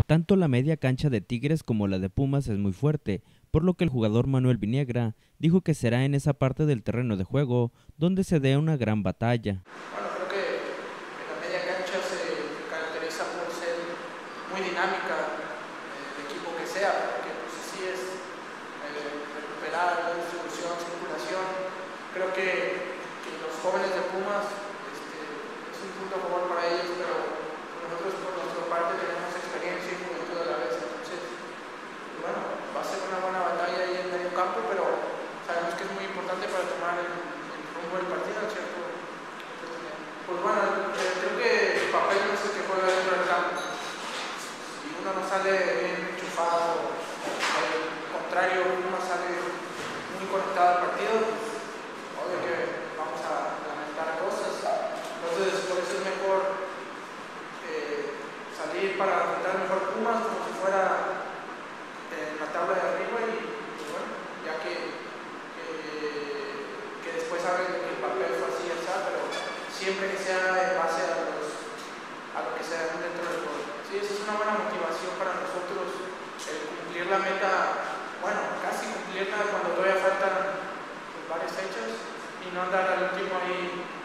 Tanto la media cancha de Tigres como la de Pumas es muy fuerte, por lo que el jugador Manuel Viniegra dijo que será en esa parte del terreno de juego donde se dé una gran batalla. Bueno, creo que la media cancha se caracteriza por ser muy dinámica, el equipo que sea, porque pues así es recuperar la distribución, circulación. Creo que los jóvenes de Pumas es un punto a favor para ellos, pero nosotros por nuestra parte tenemos experiencia y juventud a la vez. Entonces, bueno, va a ser una buena batalla ahí en medio campo, pero sabemos que es muy importante para tomar el rumbo del partido, ¿cierto? Pues bueno, creo que el papel no es el que juega dentro del campo. Si uno no sale bien enchufado, al contrario, uno no sale muy conectado al partido, pues obvio que vamos a lamentar cosas. Entonces, por eso es mejor salir para enfrentar mejor Pumas como si fuera en la tabla de arriba y bueno, ya que después saben que el papel fue así, pero siempre que sea en base a lo que se da dentro del juego. Sí, esa es una buena motivación para nosotros, cumplir la meta, bueno, casi cumplirla cuando todavía faltan pues, varias fechas y no andar al último ahí